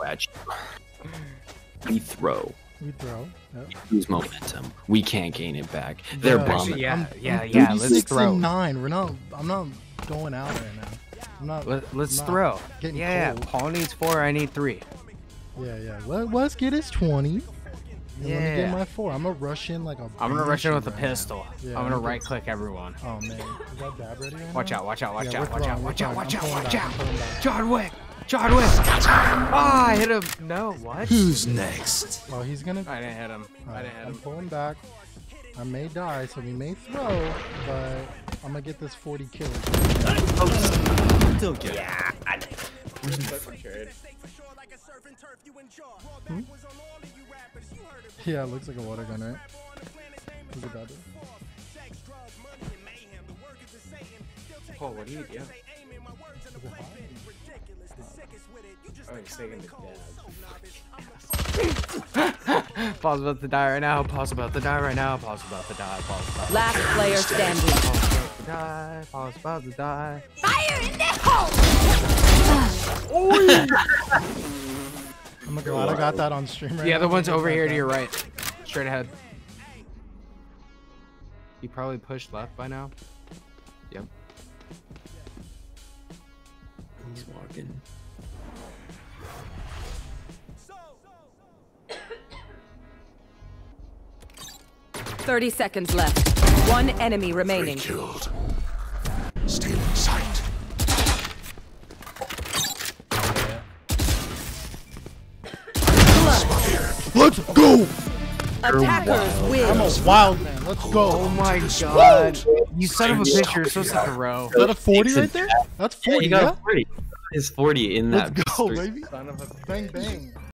at you. We throw. We throw. Yep. Lose momentum. We can't gain it back. They're bombing. Yeah, I'm let's 36 throw. and 9. I'm not going out right now. I'm not. Let's I'm not throw. Getting Yeah, cold. Paul needs 4. I need 3. Yeah. Let's get his 20. And let me get Yeah. my 4. I'm gonna rush in like a. I'm gonna rush in with a banshee right pistol. Yeah, I'm gonna I'm right click everyone. now. Oh man, is that dab ready right Watch now? out, watch out, watch Yeah, out, we're watch out, throwing, watch we're out, throwing. watch I'm out, pulling watch back, out. I'm pulling back. John Wick! John Wick! Ah, I hit him. No, what? Who's next? Oh, he's gonna. I didn't hit him. I didn't hit I'm him. pulling back. I may die, so we may throw, but I'm gonna get this 40 kills. Still get it. Yeah, it looks like a water gun, right? Look at that. Paul, what do you do? Oh, he's taking the dab. Paul's about to die right now. Paul's about to die right now. Paul's about to die. Paul's about to die. Last player standing. Paul's about to die. Fire in the hole! I'm glad I got that on stream right The now. other one's Look at over that here to guy. your right. Straight ahead. He probably pushed left by now. Yep. He's walking. 30 seconds left. One enemy remaining. Killed. Still in sight. Let's go! Attackers win. I'm a wild man. Let's go. Oh my god. You son of a bitch, you're supposed to throw. Is that a 40 right there? That's Yeah, 40, you got yeah? a 40. It's 40 in that. Let's go, streak. baby. Son of a Bang, bang.